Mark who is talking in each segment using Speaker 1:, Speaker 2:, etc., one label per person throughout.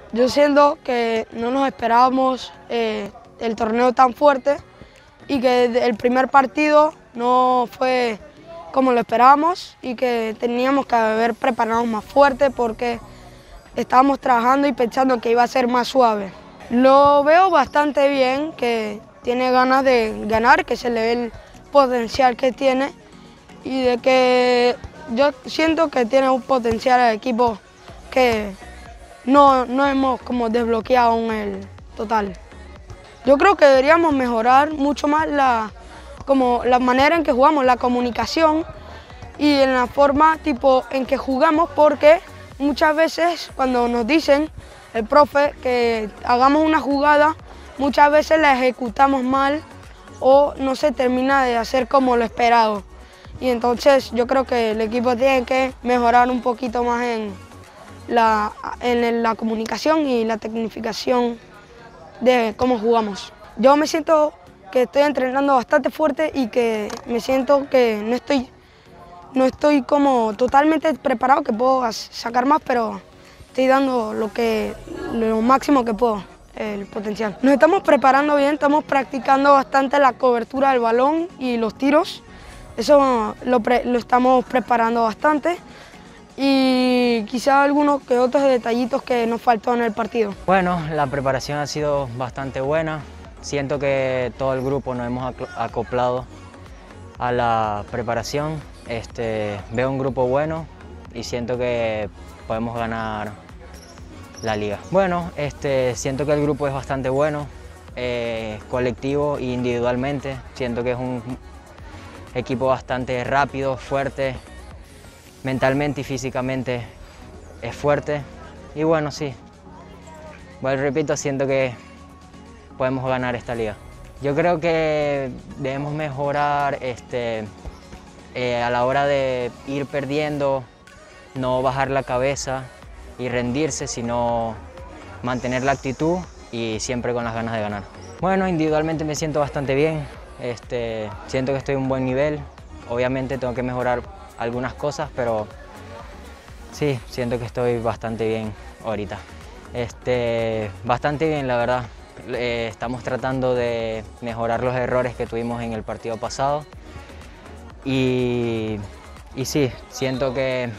Speaker 1: Yo siento que no nos esperábamos el torneo tan fuerte y que el primer partido no fue como lo esperábamos y que teníamos que haber preparado más fuerte porque estábamos trabajando y pensando que iba a ser más suave. Lo veo bastante bien, que tiene ganas de ganar, que se le ve el potencial que tiene y de que yo siento que tiene un potencial al equipo que no hemos como desbloqueado aún el total. Yo creo que deberíamos mejorar mucho más la manera en que jugamos, la comunicación y en la forma en que jugamos, porque muchas veces cuando nos dicen el profe que hagamos una jugada, muchas veces la ejecutamos mal o no se termina de hacer como lo esperado. Y entonces yo creo que el equipo tiene que mejorar un poquito más en la comunicación y la tecnificación de cómo jugamos. Yo me siento que estoy entrenando bastante fuerte y que me siento que no estoy como totalmente preparado, que puedo sacar más, pero estoy dando lo máximo que puedo, el potencial. Nos estamos preparando bien, estamos practicando bastante la cobertura del balón y los tiros. Eso lo estamos preparando bastante. Y quizá algunos que otros detallitos que nos faltó en el partido.
Speaker 2: Bueno, la preparación ha sido bastante buena. Siento que todo el grupo nos hemos acoplado a la preparación. Veo un grupo bueno y siento que podemos ganar la liga. Bueno, siento que el grupo es bastante bueno, colectivo e individualmente. Siento que es un equipo bastante rápido, fuerte. Mentalmente y físicamente es fuerte y bueno, sí, bueno, repito, siento que podemos ganar esta liga. Yo creo que debemos mejorar a la hora de ir perdiendo, no bajar la cabeza y rendirse, sino mantener la actitud y siempre con las ganas de ganar. Bueno, individualmente me siento bastante bien, siento que estoy en un buen nivel, obviamente tengo que mejorar algunas cosas, pero sí, siento que estoy bastante bien ahorita. Bastante bien, la verdad. Estamos tratando de mejorar los errores que tuvimos en el partido pasado. Y sí, siento que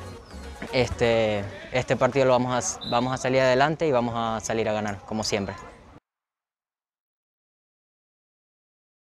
Speaker 2: este partido vamos a salir adelante y vamos a salir a ganar, como siempre.